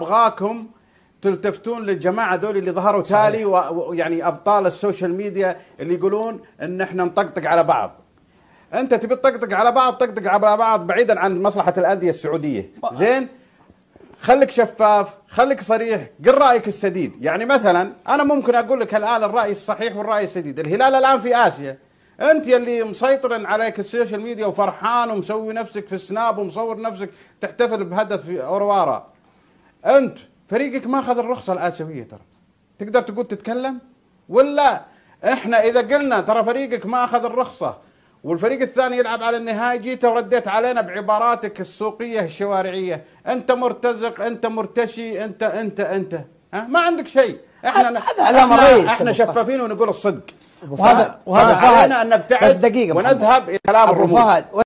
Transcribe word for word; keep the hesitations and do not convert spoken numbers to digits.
ابغاكم تلتفتون للجماعه ذول اللي ظهروا تالي ويعني ابطال السوشيال ميديا اللي يقولون ان احنا نطقطق على بعض. انت تبي تطقطق على بعض، طقطق على بعض بعيدا عن مصلحه الانديه السعوديه، زين؟ خليك شفاف، خليك صريح، قل رايك السديد. يعني مثلا انا ممكن اقول لك الان الراي الصحيح والراي السديد. الهلال الان في اسيا، انت يلي مسيطر عليك السوشيال ميديا وفرحان ومسوي نفسك في السناب ومصور نفسك تحتفل بهدف في اوروارا، انت فريقك ما اخذ الرخصه الاسيويه، ترى تقدر تقول تتكلم؟ ولا احنا اذا قلنا ترى فريقك ما اخذ الرخصه والفريق الثاني يلعب على النهائي، جيت ورديت علينا بعباراتك السوقيه الشوارعيه، انت مرتزق، انت مرتشي، انت انت انت ها؟ ما عندك شيء. احنا احنا, احنا شفافين ونقول الصدق، وهذا وهذا علينا ان نبتعد ونذهب الى كلام الرموز.